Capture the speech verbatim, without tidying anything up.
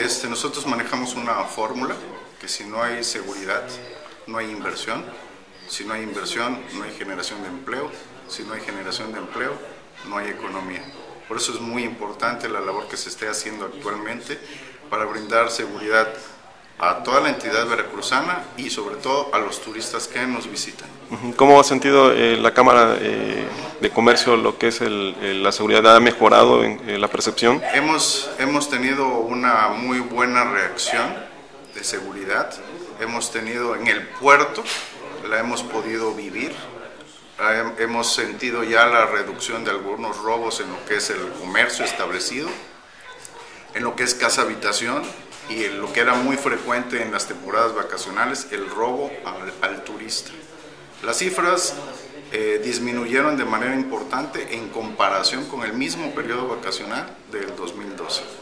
este, nosotros manejamos una fórmula que si no hay seguridad, no hay inversión. Si no hay inversión, no hay generación de empleo. Si no hay generación de empleo, no hay economía. Por eso es muy importante la labor que se esté haciendo actualmente para brindar seguridad a toda la entidad veracruzana y sobre todo a los turistas que nos visitan. ¿Cómo ha sentido eh, la Cámara eh, de Comercio lo que es el, el, la seguridad? ¿Ha mejorado en, en la percepción? Hemos, hemos tenido una muy buena reacción de seguridad. Hemos tenido en el puerto, la hemos podido vivir. Hemos sentido ya la reducción de algunos robos en lo que es el comercio establecido, en lo que es casa habitación y en lo que era muy frecuente en las temporadas vacacionales, el robo al, al turista. Las cifras eh, disminuyeron de manera importante en comparación con el mismo periodo vacacional del dos mil doce.